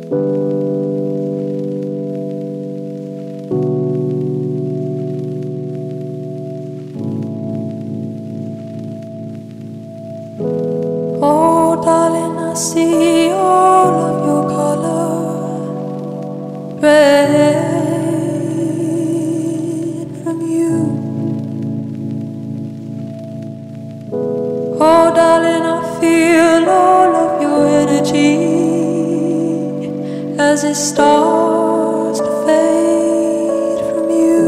Oh, darling, I see all of your color, red from you. Oh, darling, I feel all of your energy as it starts to fade from you.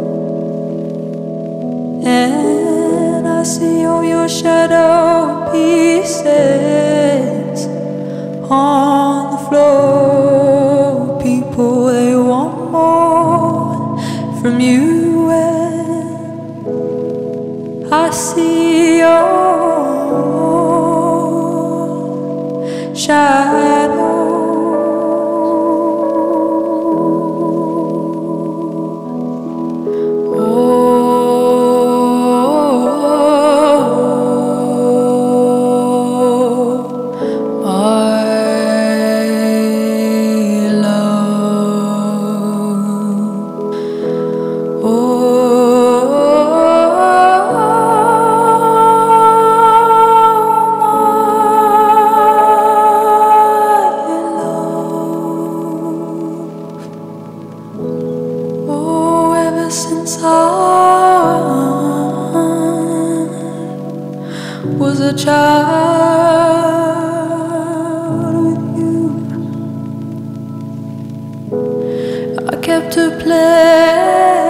And I see all your shadow pieces on the floor. People, they want more from you. And I see your shadow. Since I was a child with you, I kept a place